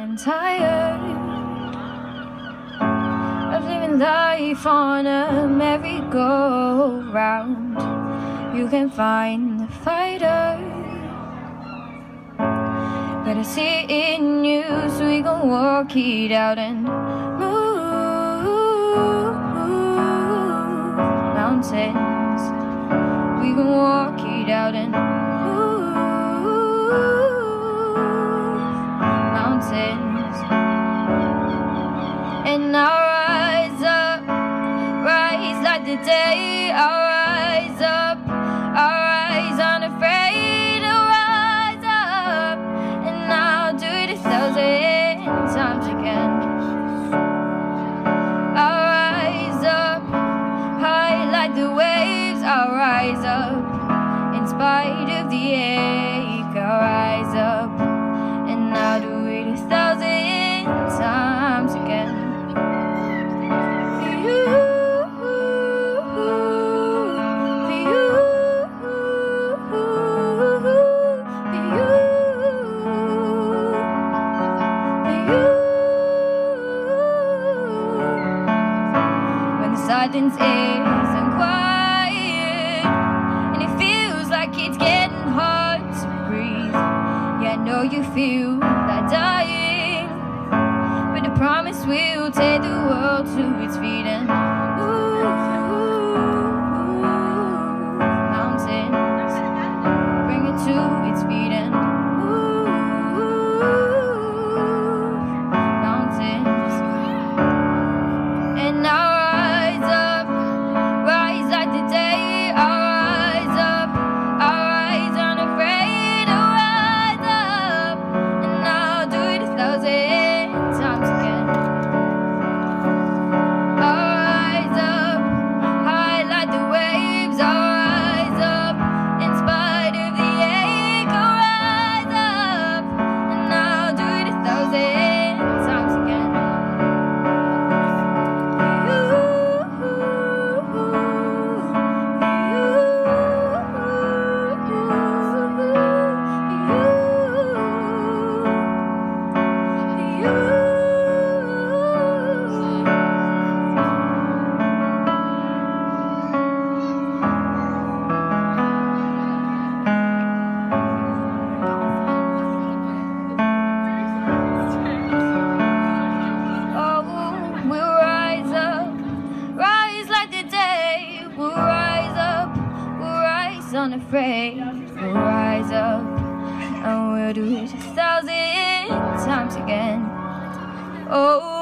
and tired of living life on a merry-go-round. You can find the fighter, but I see it in you, so we gon' walk it out and move mountains. We gon' walk it out and move mountains. And I'll rise up, rise like the day. I'll rise up, I'll rise unafraid. I'll rise up, and I'll do it 1,000 times again. I'll rise up, high like the waves. I'll rise up, in spite of the ache. I'll rise up, and I'll do it 1,000 times again. For you, for you, for you, for you. When the silence is unquiet and it feels like it's getting hard to breathe, yeah, I know you feel like dying, but I promise we'll take the world to its feet and mountains, bring it to its feet and mountains. And I'll rise up, rise like the day. I'll rise up, I'll rise unafraid. I'll rise up, and I'll do it 1,000 times again. I'll rise up, high like the waves. I'll rise up, in spite of the ache. I'll rise up, and I'll do it 1,000 times again. Unafraid, we'll rise up, and we'll do it 1,000 times again. Oh.